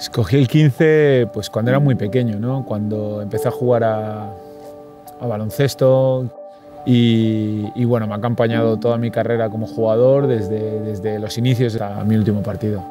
Escogí el 15 pues, cuando era muy pequeño, ¿no? Cuando empecé a jugar a baloncesto y bueno, me ha acompañado toda mi carrera como jugador desde los inicios hasta mi último partido.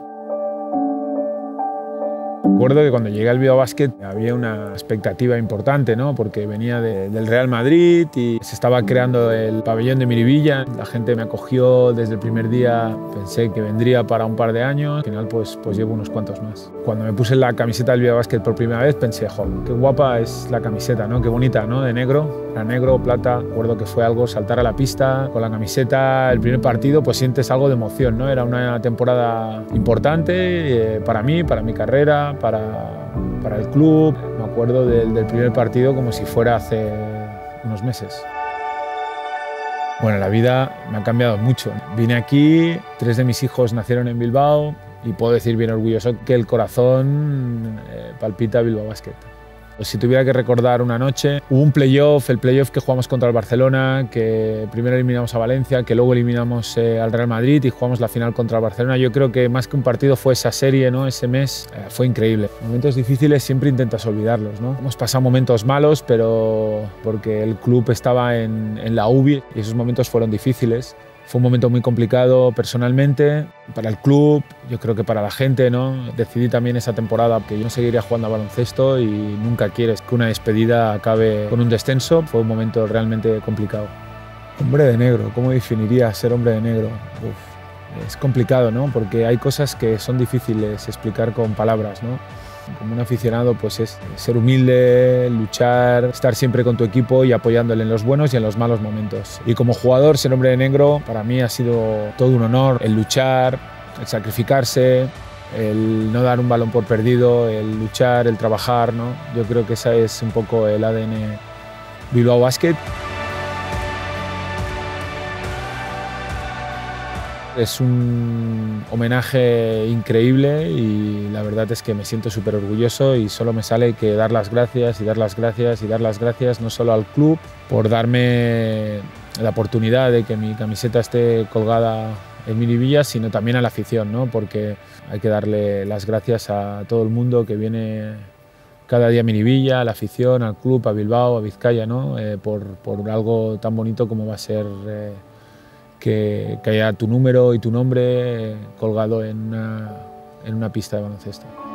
Recuerdo que cuando llegué al Bilbao Basket había una expectativa importante, ¿no? Porque venía del Real Madrid y se estaba creando el pabellón de Miribilla. La gente me acogió desde el primer día, pensé que vendría para un par de años, al final pues llevo unos cuantos más. Cuando me puse la camiseta del Bilbao Basket por primera vez pensé, joder, qué guapa es la camiseta, ¿no? Qué bonita, ¿no? De negro, era negro, plata. Recuerdo que fue algo saltar a la pista con la camiseta, el primer partido pues sientes algo de emoción, ¿no? Era una temporada importante para mí, para mi carrera, para el club. Me acuerdo del primer partido como si fuera hace unos meses. Bueno, la vida me ha cambiado mucho. Vine aquí, 3 de mis hijos nacieron en Bilbao y puedo decir bien orgulloso que el corazón palpita Bilbao Basket. Si tuviera que recordar una noche, hubo un playoff, el playoff que jugamos contra el Barcelona, que primero eliminamos a Valencia, que luego eliminamos al Real Madrid y jugamos la final contra el Barcelona. Yo creo que más que un partido fue esa serie, ¿no? Ese mes, fue increíble. Momentos difíciles siempre intentas olvidarlos, ¿no? Hemos pasado momentos malos, pero porque el club estaba en la UBI y esos momentos fueron difíciles. Fue un momento muy complicado personalmente, para el club, yo creo que para la gente, ¿no? Decidí también esa temporada que yo no seguiría jugando a baloncesto y nunca quieres que una despedida acabe con un descenso. Fue un momento realmente complicado. Hombre de negro, ¿cómo definiría ser hombre de negro? Es complicado, ¿no? Porque hay cosas que son difíciles explicar con palabras, ¿no? Como un aficionado pues es ser humilde, luchar, estar siempre con tu equipo y apoyándole en los buenos y en los malos momentos. Y como jugador, ser hombre de negro para mí ha sido todo un honor, el luchar, el sacrificarse, el no dar un balón por perdido, el luchar, el trabajar, ¿no? Yo creo que ese es un poco el ADN Bilbao Basket. Es un homenaje increíble y la verdad es que me siento súper orgulloso y solo me sale que dar las gracias y dar las gracias y dar las gracias no solo al club por darme la oportunidad de que mi camiseta esté colgada en Miribilla, sino también a la afición, ¿no? Porque hay que darle las gracias a todo el mundo que viene cada día a Miribilla, a la afición, al club, a Bilbao, a Vizcaya, ¿no? Por algo tan bonito como va a ser que haya tu número y tu nombre colgado en una pista de baloncesto.